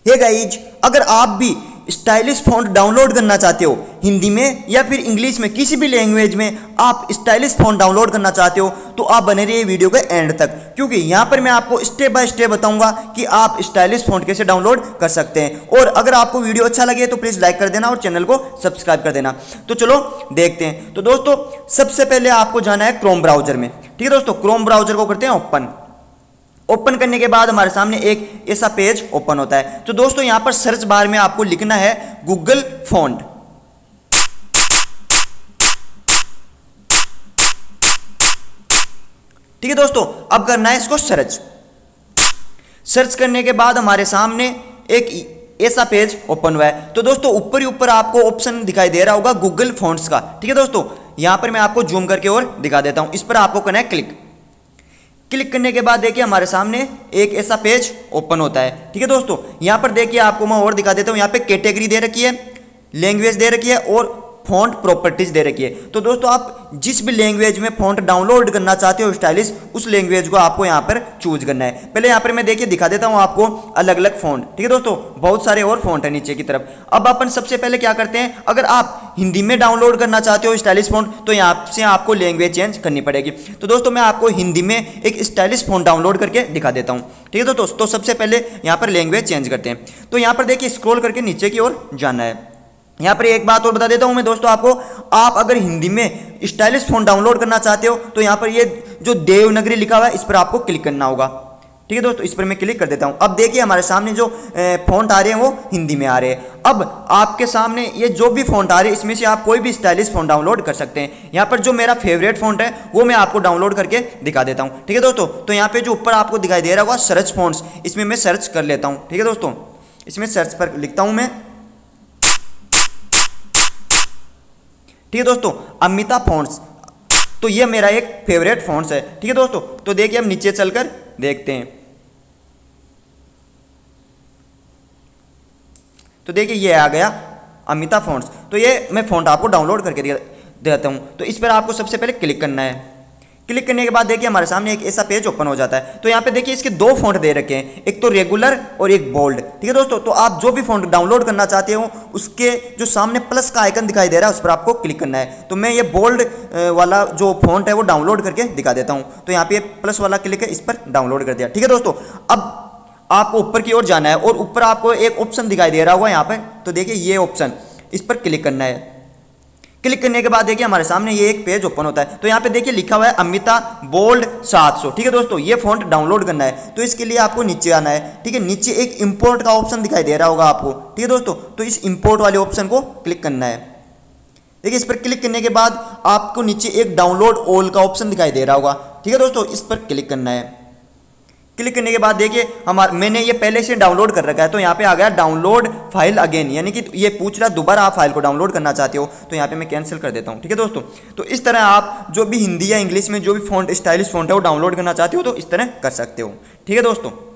Hey guys, अगर आप भी स्टाइलिश फॉन्ट डाउनलोड करना चाहते हो हिंदी में या फिर इंग्लिश में, किसी भी लैंग्वेज में आप स्टाइलिश फॉन्ट डाउनलोड करना चाहते हो तो आप बने रहिए वीडियो के एंड तक, क्योंकि यहाँ पर मैं आपको स्टेप बाय स्टेप बताऊंगा कि आप स्टाइलिश फॉन्ट कैसे डाउनलोड कर सकते हैं। और अगर आपको वीडियो अच्छा लगे तो प्लीज़ लाइक कर देना और चैनल को सब्सक्राइब कर देना। तो चलो देखते हैं। तो दोस्तों सबसे पहले आपको जाना है क्रोम ब्राउजर में। ठीक है दोस्तों, क्रोम ब्राउजर को करते हैं ओपन करने के बाद हमारे सामने एक ऐसा पेज ओपन होता है। तो दोस्तों यहां पर सर्च बार में आपको लिखना है गूगल फॉन्ट। ठीक है दोस्तों, अब करना है इसको सर्च करने के बाद हमारे सामने एक ऐसा पेज ओपन हुआ है। तो दोस्तों ऊपर ही ऊपर आपको ऑप्शन दिखाई दे रहा होगा गूगल फॉन्ट्स का। ठीक है दोस्तों, यहां पर मैं आपको जूम करके और दिखा देता हूं। इस पर आपको करना है क्लिक करने के बाद देखिए हमारे सामने एक ऐसा पेज ओपन होता है। ठीक है दोस्तों, यहां पर देखिए आपको मैं और दिखा देता हूं। यहां पे कैटेगरी दे रखी है, लैंग्वेज दे रखी है और फॉन्ट प्रॉपर्टीज दे रखी है। तो दोस्तों आप जिस भी लैंग्वेज में फॉन्ट डाउनलोड करना चाहते हो स्टाइलिश, उस लैंग्वेज को आपको यहां पर चूज करना है। पहले यहां पर मैं देखिए दिखा देता हूं आपको अलग अलग फॉन्ट। ठीक है दोस्तों, बहुत सारे और फॉन्ट है नीचे की तरफ। अब अपन सबसे पहले क्या करते हैं, अगर आप हिंदी में डाउनलोड करना चाहते हो स्टाइलिश फॉन्ट तो यहाँ से आपको लैंग्वेज चेंज करनी पड़ेगी। तो दोस्तों मैं आपको हिंदी में एक स्टाइलिश फॉन्ट डाउनलोड करके दिखा देता हूँ। ठीक है दोस्तों, तो सबसे पहले यहाँ पर लैंग्वेज चेंज करते हैं। तो यहाँ पर देखिए स्क्रॉल करके नीचे की ओर जाना है। यहाँ पर एक बात और बता देता हूँ मैं दोस्तों आपको, आप अगर हिंदी में स्टाइलिश फॉन्ट डाउनलोड करना चाहते हो तो यहाँ पर ये जो देवनागरी लिखा हुआ है इस पर आपको क्लिक करना होगा। ठीक है दोस्तों, इस पर मैं क्लिक कर देता हूँ। अब देखिए हमारे सामने जो फॉन्ट आ रहे हैं वो हिंदी में आ रहे हैं। अब आपके सामने ये जो भी फॉन्ट आ रहे हैं इसमें से आप कोई भी स्टाइलिश फॉन्ट डाउनलोड कर सकते हैं। यहाँ पर जो मेरा फेवरेट फॉन्ट है वो मैं आपको डाउनलोड करके दिखा देता हूँ। ठीक है दोस्तों, तो यहाँ पे जो ऊपर आपको दिखाई दे रहा होगा सर्च फॉन्ट्स, इसमें मैं सर्च कर लेता हूँ। ठीक है दोस्तों, इसमें सर्च पर लिखता हूँ मैं। ठीक है दोस्तों, अमिता फॉन्ट्स, तो ये मेरा एक फेवरेट फॉन्ट्स है। ठीक है दोस्तों, तो देखिए हम नीचे चलकर देखते हैं। तो देखिए ये आ गया अमिता फॉन्ट्स। तो ये मैं फॉन्ट आपको डाउनलोड करके देता हूं। तो इस पर आपको सबसे पहले क्लिक करना है। क्लिक करने के बाद देखिए हमारे सामने एक ऐसा पेज ओपन हो जाता है। तो यहाँ पे देखिए इसके दो फॉन्ट दे रखे हैं, एक तो रेगुलर और एक बोल्ड। ठीक है दोस्तों, तो आप जो भी फॉन्ट डाउनलोड करना चाहते हो उसके जो सामने प्लस का आइकन दिखाई दे रहा है उस पर आपको क्लिक करना है। तो मैं ये बोल्ड वाला जो फॉन्ट है वो डाउनलोड करके दिखा देता हूँ। तो यहाँ पे प्लस वाला क्लिक है, इस पर डाउनलोड कर दिया। ठीक है दोस्तों, अब आपको ऊपर की ओर जाना है और ऊपर आपको एक ऑप्शन दिखाई दे रहा होगा यहाँ पर। तो देखिए ये ऑप्शन, इस पर क्लिक करना है। क्लिक करने के बाद देखिए हमारे सामने ये एक पेज ओपन होता है। तो यहाँ पे देखिए लिखा हुआ है अमिता बोल्ड 700। ठीक है दोस्तों, ये फॉन्ट डाउनलोड करना है। तो इसके लिए आपको नीचे आना है। ठीक है, नीचे एक इंपोर्ट का ऑप्शन दिखाई दे रहा होगा आपको। ठीक है दोस्तों, तो इस इंपोर्ट वाले ऑप्शन को क्लिक करना है। देखिए इस पर क्लिक करने के बाद आपको नीचे एक डाउनलोड ऑल का ऑप्शन दिखाई दे रहा होगा। ठीक है दोस्तों, इस पर क्लिक करना है। क्लिक करने के बाद देखिए मैंने ये पहले से डाउनलोड कर रखा है। तो यहाँ पे आ गया डाउनलोड फाइल अगेन, यानी कि ये पूछ रहा दोबारा आप फाइल को डाउनलोड करना चाहते हो। तो यहाँ पे मैं कैंसिल कर देता हूँ। ठीक है दोस्तों, तो इस तरह आप जो भी हिंदी या इंग्लिश में जो भी फॉन्ट स्टाइलिश फॉन्ट है वो डाउनलोड करना चाहते हो तो इस तरह कर सकते हो। ठीक है दोस्तों।